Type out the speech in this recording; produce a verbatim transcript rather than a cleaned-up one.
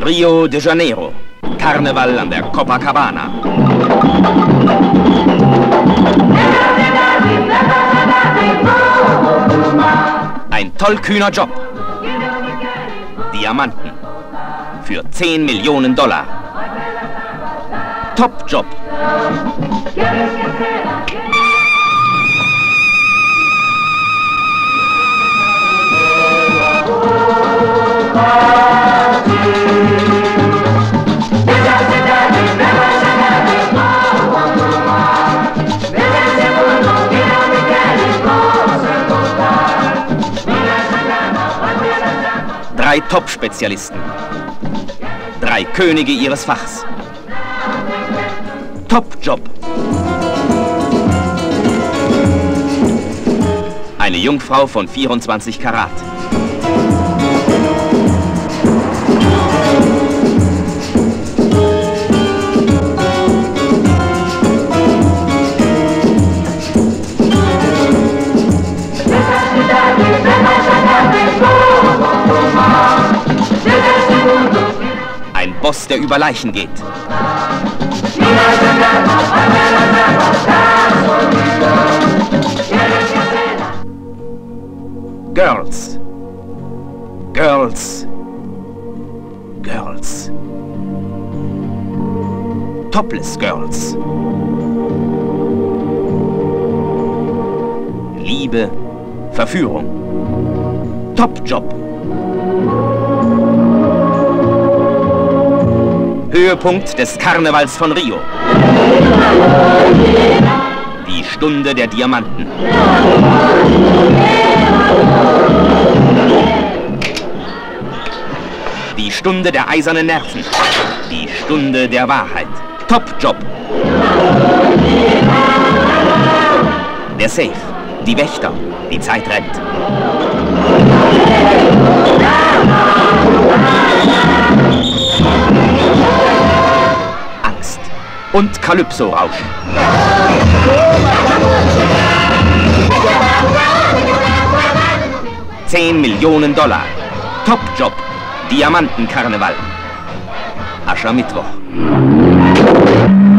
Rio de Janeiro. Karneval an der Copacabana. Ein tollkühner Job. Diamanten. Für zehn Millionen Dollar. Top-Job. Drei Top-Spezialisten. Drei Könige ihres Fachs. Top-Job. Eine Jungfrau von vierundzwanzig Karat. Ein Boss, der über Leichen geht. Girls. Girls. Girls. Topless Girls. Liebe, Verführung. Top-Job. Höhepunkt des Karnevals von Rio. Die Stunde der Diamanten. Die Stunde der eisernen Nerven. Die Stunde der Wahrheit. Top-Job. Der Safe. Die Wächter. Die Zeit rennt. Angst und Calypso-Rausch. Zehn Millionen Dollar. Top-Job. Diamantenkarneval. Aschermittwoch.